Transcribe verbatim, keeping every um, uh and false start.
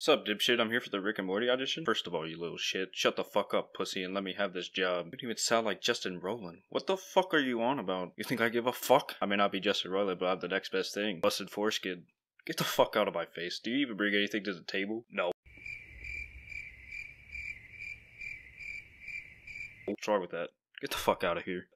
What's up, dipshit? I'm here for the Rick and Morty audition. First of all, you little shit, shut the fuck up, pussy, and let me have this job. You don't even sound like Justin Roiland. What the fuck are you on about? You think I give a fuck? I may not be Justin Roiland, but I'm the next best thing. Busted foreskin. Get the fuck out of my face. Do you even bring anything to the table? No. What's wrong with that? Get the fuck out of here.